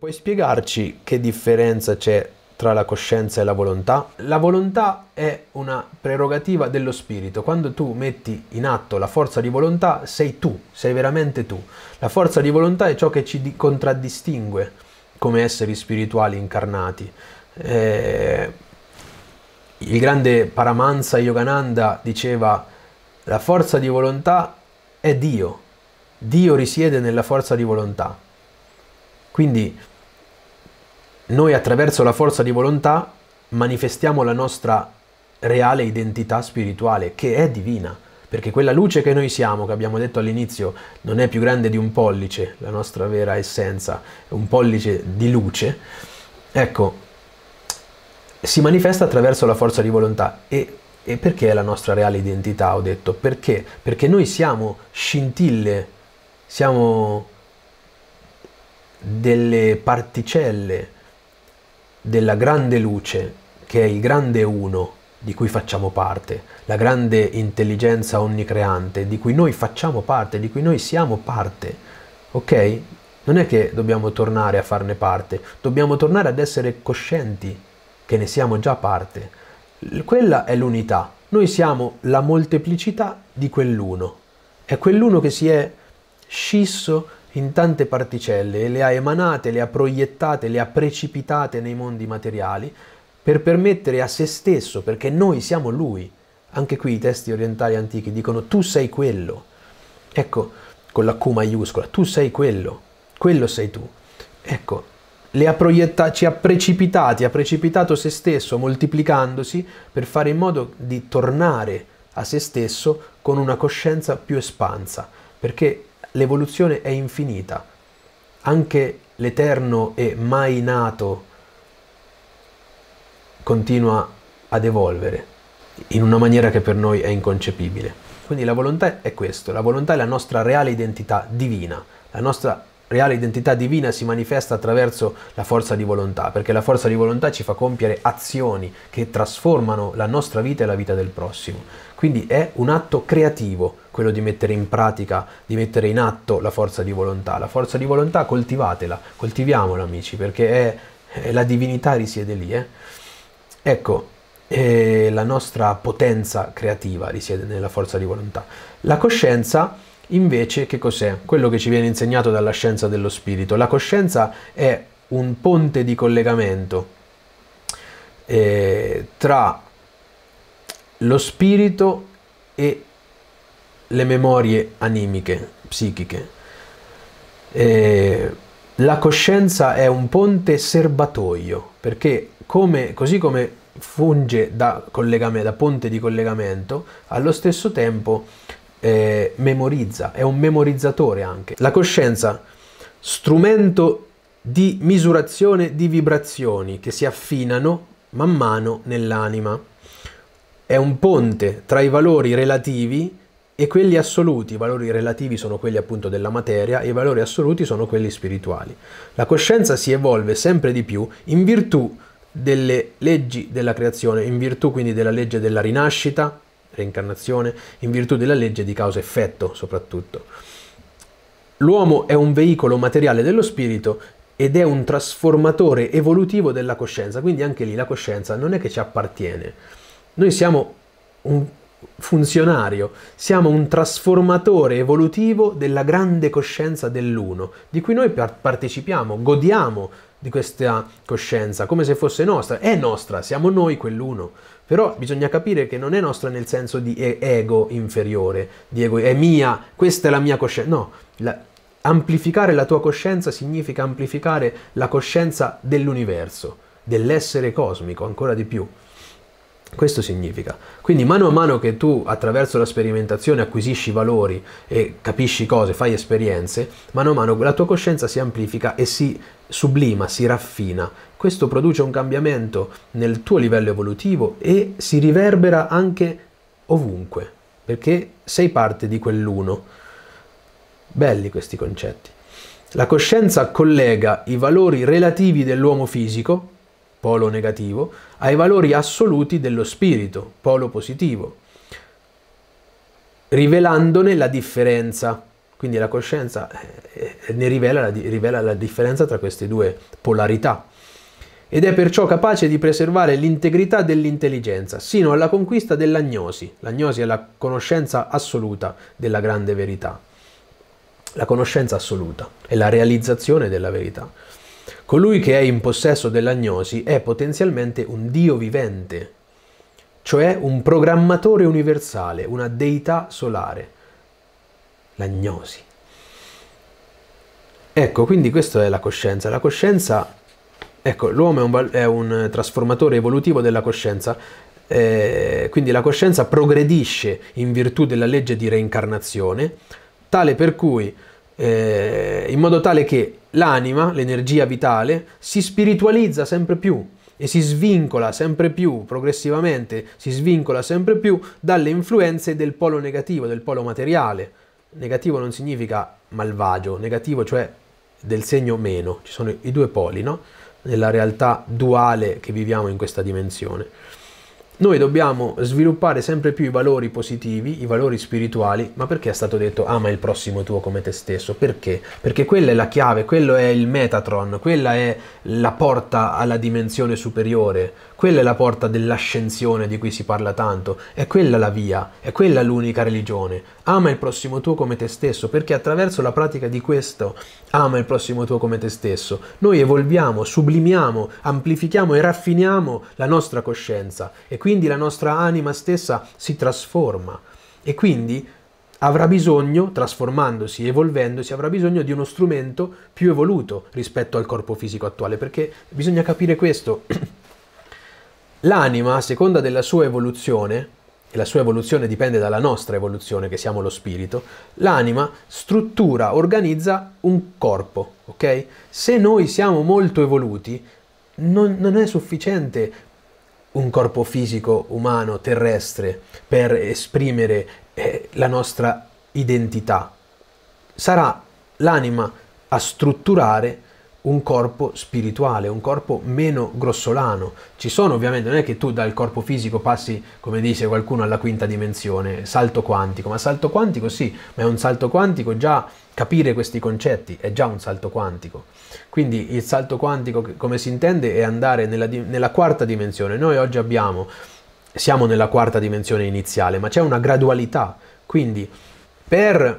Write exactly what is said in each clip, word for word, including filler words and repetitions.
Puoi spiegarci che differenza c'è tra la coscienza e la volontà? La volontà è una prerogativa dello spirito. Quando tu metti in atto la forza di volontà, sei tu, sei veramente tu. La forza di volontà è ciò che ci contraddistingue come esseri spirituali incarnati. Eh, il grande Paramahansa Yogananda diceva: la forza di volontà è Dio. Dio risiede nella forza di volontà. Quindi noi attraverso la forza di volontà manifestiamo la nostra reale identità spirituale, che è divina, perché quella luce che noi siamo, che abbiamo detto all'inizio, non è più grande di un pollice, la nostra vera essenza è un pollice di luce, ecco, si manifesta attraverso la forza di volontà. E, e perché è la nostra reale identità, ho detto? Perché? Perché noi siamo scintille, siamo delle particelle della grande luce, che è il grande uno di cui facciamo parte, la grande intelligenza onnicreante di cui noi facciamo parte, di cui noi siamo parte, ok? Non è che dobbiamo tornare a farne parte, dobbiamo tornare ad essere coscienti che ne siamo già parte. Quella è l'unità, noi siamo la molteplicità di quell'uno, è quell'uno che si è scisso in tante particelle e le ha emanate, le ha proiettate, le ha precipitate nei mondi materiali per permettere a se stesso, perché noi siamo lui. Anche qui i testi orientali antichi dicono: tu sei quello. Ecco, con la Q maiuscola, tu sei quello, quello sei tu. Ecco, le ha proiettate, ci ha precipitati, ha precipitato se stesso, moltiplicandosi per fare in modo di tornare a se stesso con una coscienza più espansa, perché l'evoluzione è infinita, anche l'eterno e mai nato continua ad evolvere in una maniera che per noi è inconcepibile. Quindi la volontà è questo, la volontà è la nostra reale identità divina, la nostra reale identità divina si manifesta attraverso la forza di volontà, perché la forza di volontà ci fa compiere azioni che trasformano la nostra vita e la vita del prossimo. Quindi è un atto creativo quello di mettere in pratica, di mettere in atto la forza di volontà. La forza di volontà coltivatela, coltiviamola amici, perché è, è la divinità risiede lì. Eh? Ecco, eh, la nostra potenza creativa risiede nella forza di volontà. La coscienza invece che cos'è? Quello che ci viene insegnato dalla scienza dello spirito. La coscienza è un ponte di collegamento eh, tra lo spirito e le memorie animiche, psichiche. Eh, la coscienza è un ponte serbatoio, perché come, così come funge da, collegame, da ponte di collegamento, allo stesso tempo eh, memorizza, è un memorizzatore anche. La coscienza, strumento di misurazione di vibrazioni che si affinano man mano nell'anima. È un ponte tra i valori relativi e quelli assoluti. I valori relativi sono quelli appunto della materia e i valori assoluti sono quelli spirituali. La coscienza si evolve sempre di più in virtù delle leggi della creazione, in virtù quindi della legge della rinascita, reincarnazione, in virtù della legge di causa-effetto soprattutto. L'uomo è un veicolo materiale dello spirito ed è un trasformatore evolutivo della coscienza, quindi anche lì la coscienza non è che ci appartiene. Noi siamo un funzionario, siamo un trasformatore evolutivo della grande coscienza dell'uno, di cui noi partecipiamo, godiamo di questa coscienza come se fosse nostra. È nostra, siamo noi quell'uno, però bisogna capire che non è nostra nel senso di ego inferiore, di ego, è mia, questa è la mia coscienza. No, la, amplificare la tua coscienza significa amplificare la coscienza dell'universo, dell'essere cosmico, ancora di più. Questo significa. Quindi mano a mano che tu attraverso la sperimentazione acquisisci valori e capisci cose, fai esperienze, mano a mano la tua coscienza si amplifica e si sublima, si raffina. Questo produce un cambiamento nel tuo livello evolutivo e si riverbera anche ovunque, perché sei parte di quell'uno. Belli questi concetti. La coscienza collega i valori relativi dell'uomo fisico, polo negativo, ai valori assoluti dello spirito, polo positivo, rivelandone la differenza. Quindi la coscienza eh, ne rivela la, rivela la differenza tra queste due polarità. Ed è perciò capace di preservare l'integrità dell'intelligenza, sino alla conquista dell'agnosi. L'agnosi è la conoscenza assoluta della grande verità. La conoscenza assoluta è la realizzazione della verità. Colui che è in possesso dell'agnosi è potenzialmente un Dio vivente, cioè un programmatore universale, una deità solare. L'agnosi. Ecco, quindi questa è la coscienza. La coscienza, ecco, l'uomo è un, è un trasformatore evolutivo della coscienza, eh, quindi la coscienza progredisce in virtù della legge di reincarnazione, tale per cui, eh, in modo tale che l'anima, l'energia vitale, si spiritualizza sempre più e si svincola sempre più, progressivamente si svincola sempre più dalle influenze del polo negativo, del polo materiale. Negativo non significa malvagio, negativo cioè del segno meno, ci sono i due poli, no? Nella realtà duale che viviamo in questa dimensione. Noi dobbiamo sviluppare sempre più i valori positivi, i valori spirituali, ma perché è stato detto ama il prossimo tuo come te stesso? Perché? Perché quella è la chiave, quello è il Metatron, quella è la porta alla dimensione superiore, quella è la porta dell'ascensione di cui si parla tanto, è quella la via, è quella l'unica religione. Ama il prossimo tuo come te stesso, perché attraverso la pratica di questo, ama il prossimo tuo come te stesso, noi evolviamo, sublimiamo, amplifichiamo e raffiniamo la nostra coscienza e quindi la nostra anima stessa si trasforma e quindi avrà bisogno, trasformandosi, evolvendosi, avrà bisogno di uno strumento più evoluto rispetto al corpo fisico attuale, perché bisogna capire questo. L'anima, a seconda della sua evoluzione, e la sua evoluzione dipende dalla nostra evoluzione, che siamo lo spirito, l'anima struttura, organizza un corpo, ok? Se noi siamo molto evoluti, non, non è sufficiente un corpo fisico, umano, terrestre, per esprimere eh, la nostra identità. Sarà l'anima a strutturare un corpo spirituale, un corpo meno grossolano. Ci sono ovviamente, non è che tu dal corpo fisico passi, come dice qualcuno, alla quinta dimensione, salto quantico, ma salto quantico sì, ma è un salto quantico già, capire questi concetti è già un salto quantico. Quindi il salto quantico, come si intende, è andare nella, nella quarta dimensione. Noi oggi abbiamo, siamo nella quarta dimensione iniziale, ma c'è una gradualità. Quindi per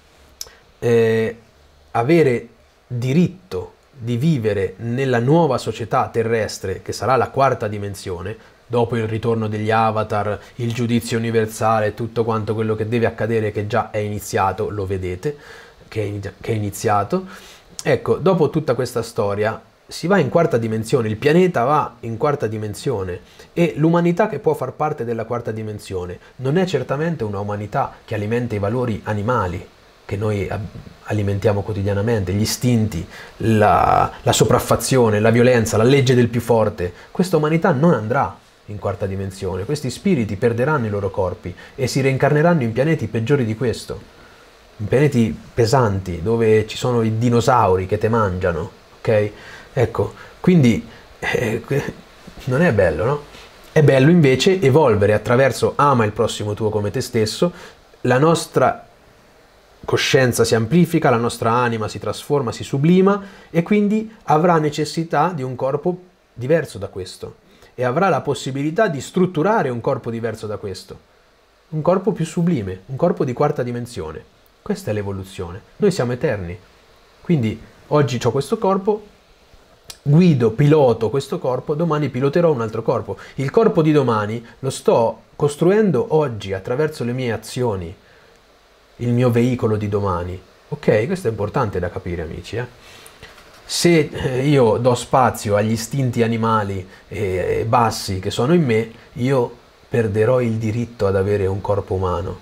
eh, avere diritto di vivere nella nuova società terrestre, che sarà la quarta dimensione, dopo il ritorno degli avatar, il giudizio universale, tutto quanto quello che deve accadere, che già è iniziato, lo vedete, che è iniziato. Ecco, dopo tutta questa storia si va in quarta dimensione, il pianeta va in quarta dimensione e l'umanità che può far parte della quarta dimensione non è certamente una umanità che alimenta i valori animali che noi alimentiamo quotidianamente, gli istinti, la, la sopraffazione, la violenza, la legge del più forte. Questa umanità non andrà in quarta dimensione, questi spiriti perderanno i loro corpi e si reincarneranno in pianeti peggiori di questo, in pianeti pesanti, dove ci sono i dinosauri che te mangiano, ok? Ecco, quindi eh, non è bello, no? È bello invece evolvere attraverso ama il prossimo tuo come te stesso, la nostra coscienza si amplifica, la nostra anima si trasforma, si sublima e quindi avrà necessità di un corpo diverso da questo e avrà la possibilità di strutturare un corpo diverso da questo, un corpo più sublime, un corpo di quarta dimensione. Questa è l'evoluzione. Noi siamo eterni, quindi oggi ho questo corpo, guido, piloto questo corpo, domani piloterò un altro corpo. Il corpo di domani lo sto costruendo oggi attraverso le mie azioni, il mio veicolo di domani. Ok, questo è importante da capire, amici. Eh? Se io do spazio agli istinti animali e, e bassi che sono in me, io perderò il diritto ad avere un corpo umano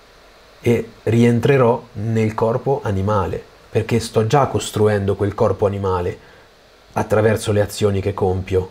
e rientrerò nel corpo animale, perché sto già costruendo quel corpo animale attraverso le azioni che compio.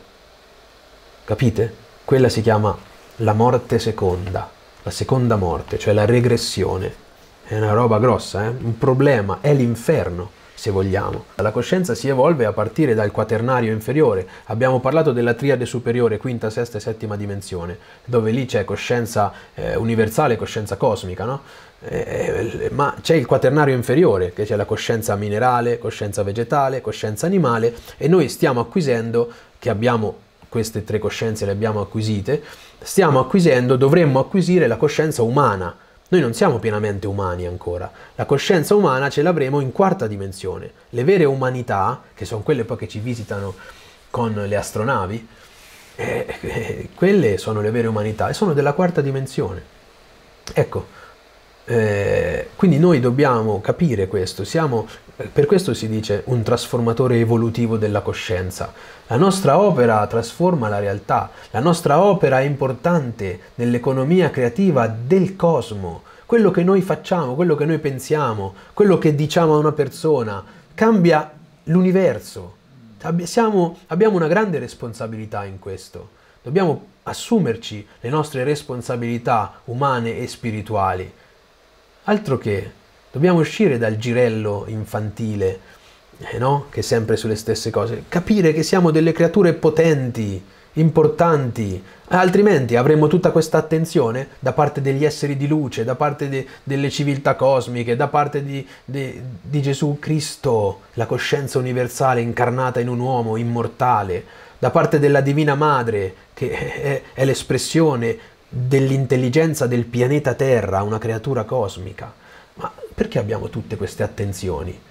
Capite? Quella si chiama la morte seconda, la seconda morte, cioè la regressione. È una roba grossa, eh? Un problema, è l'inferno. se vogliamo. La coscienza si evolve a partire dal quaternario inferiore. Abbiamo parlato della triade superiore, quinta, sesta e settima dimensione, dove lì c'è coscienza eh, universale e coscienza cosmica, no? Eh, ma c'è il quaternario inferiore, che c'è la coscienza minerale, coscienza vegetale, coscienza animale, e noi stiamo acquisendo, che abbiamo queste tre coscienze, le abbiamo acquisite, stiamo acquisendo, dovremmo acquisire la coscienza umana. Noi non siamo pienamente umani ancora. La coscienza umana ce l'avremo in quarta dimensione. Le vere umanità, che sono quelle poi che ci visitano con le astronavi, eh, eh, quelle sono le vere umanità e sono della quarta dimensione. Ecco, eh, quindi noi dobbiamo capire questo. Siamo, per questo si dice un trasformatore evolutivo della coscienza. La nostra opera trasforma la realtà, la nostra opera è importante nell'economia creativa del cosmo. Quello che noi facciamo, quello che noi pensiamo, quello che diciamo a una persona, cambia l'universo. Siamo, abbiamo una grande responsabilità in questo. Dobbiamo assumerci le nostre responsabilità umane e spirituali. Altro che, dobbiamo uscire dal girello infantile, Eh no? Che è sempre sulle stesse cose, capire che siamo delle creature potenti, importanti, altrimenti avremo tutta questa attenzione da parte degli esseri di luce, da parte de, delle civiltà cosmiche, da parte di, de, di Gesù Cristo, la coscienza universale incarnata in un uomo immortale, da parte della Divina Madre, che è, è l'espressione dell'intelligenza del pianeta Terra, una creatura cosmica. Ma perché abbiamo tutte queste attenzioni?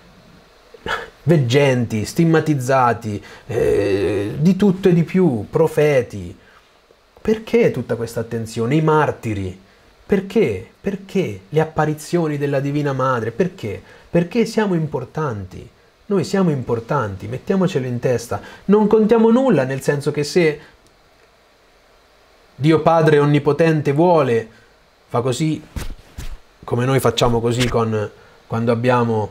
Veggenti, stigmatizzati, eh, di tutto e di più, profeti. Perché tutta questa attenzione? I martiri. Perché? Perché le apparizioni della Divina Madre? Perché? Perché siamo importanti. Noi siamo importanti, mettiamocelo in testa. Non contiamo nulla, nel senso che se Dio Padre Onnipotente vuole, fa così, come noi facciamo così con, quando abbiamo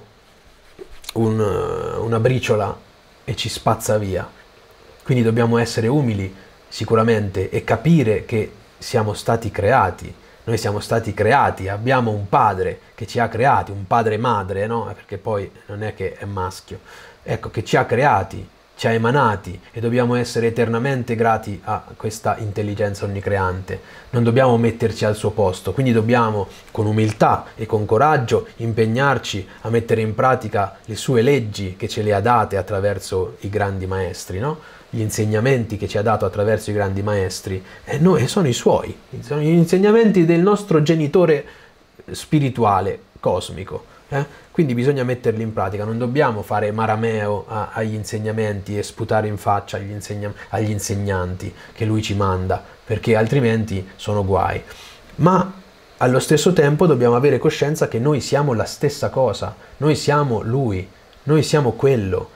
Un, una briciola e ci spazza via. Quindi dobbiamo essere umili sicuramente e capire che siamo stati creati. Noi siamo stati creati, abbiamo un padre che ci ha creati, un padre madre, no? Perché poi non è che è maschio. Ecco, che ci ha creati, ci ha emanati e dobbiamo essere eternamente grati a questa intelligenza onnicreante. Non dobbiamo metterci al suo posto, quindi dobbiamo con umiltà e con coraggio impegnarci a mettere in pratica le sue leggi che ce le ha date attraverso i grandi maestri, no? Gli insegnamenti che ci ha dato attraverso i grandi maestri, e noi sono i suoi, sono gli insegnamenti del nostro genitore spirituale, cosmico. Eh? Quindi bisogna metterli in pratica, non dobbiamo fare marameo a, agli insegnamenti e sputare in faccia agli, insegna, agli insegnanti che lui ci manda, perché altrimenti sono guai. Ma allo stesso tempo dobbiamo avere coscienza che noi siamo la stessa cosa, noi siamo lui, noi siamo quello,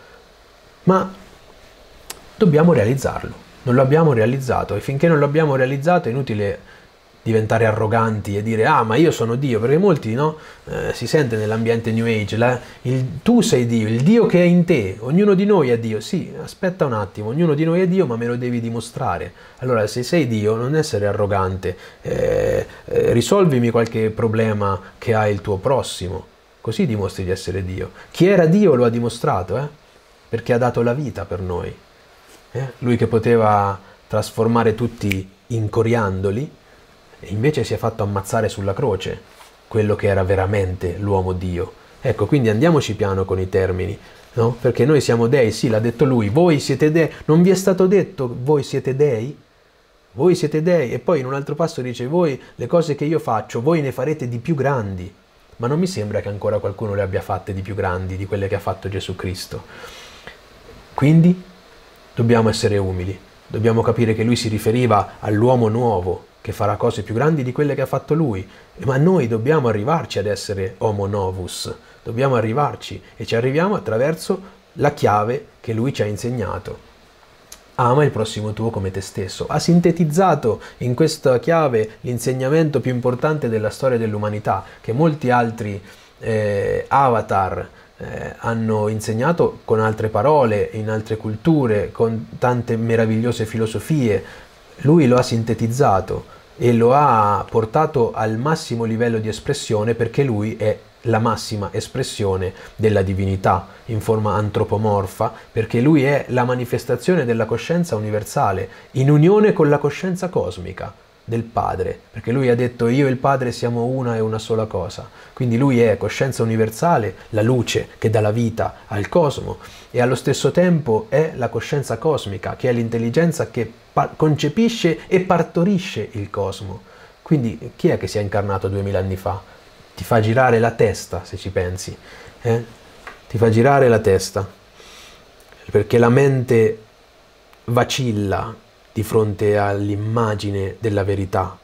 ma dobbiamo realizzarlo. Non lo abbiamo realizzato e finché non lo abbiamo realizzato è inutile diventare arroganti e dire ah ma io sono Dio, perché molti no eh, si sente nell'ambiente New Age la, il, tu sei Dio, il Dio che è in te, ognuno di noi è Dio. Sì, aspetta un attimo, ognuno di noi è Dio, ma me lo devi dimostrare. Allora se sei Dio non essere arrogante, eh, eh, risolvimi qualche problema che ha il tuo prossimo, così dimostri di essere Dio. Chi era Dio lo ha dimostrato, eh? Perché ha dato la vita per noi, eh? Lui che poteva trasformare tutti in coriandoli e invece si è fatto ammazzare sulla croce, quello che era veramente l'uomo Dio. Ecco, quindi andiamoci piano con i termini, no? Perché noi siamo dei, sì, l'ha detto lui, voi siete dei, non vi è stato detto voi siete dei? Voi siete dei, e poi in un altro passo dice, voi le cose che io faccio, voi ne farete di più grandi, ma non mi sembra che ancora qualcuno le abbia fatte di più grandi di quelle che ha fatto Gesù Cristo. Quindi dobbiamo essere umili, dobbiamo capire che lui si riferiva all'uomo nuovo, che farà cose più grandi di quelle che ha fatto lui, ma noi dobbiamo arrivarci ad essere homo novus, dobbiamo arrivarci e ci arriviamo attraverso la chiave che lui ci ha insegnato. Ama il prossimo tuo come te stesso. Ha sintetizzato in questa chiave l'insegnamento più importante della storia dell'umanità, che molti altri eh, avatar eh, hanno insegnato con altre parole, in altre culture, con tante meravigliose filosofie. Lui lo ha sintetizzato e lo ha portato al massimo livello di espressione perché lui è la massima espressione della divinità in forma antropomorfa, perché lui è la manifestazione della coscienza universale in unione con la coscienza cosmica del Padre, perché lui ha detto io e il Padre siamo una e una sola cosa, quindi lui è coscienza universale, la luce che dà la vita al cosmo, e allo stesso tempo è la coscienza cosmica, che è l'intelligenza che concepisce e partorisce il cosmo. Quindi chi è che si è incarnato duemila anni fa? Ti fa girare la testa, se ci pensi, eh? Ti fa girare la testa, perché la mente vacilla di fronte all'immagine della verità,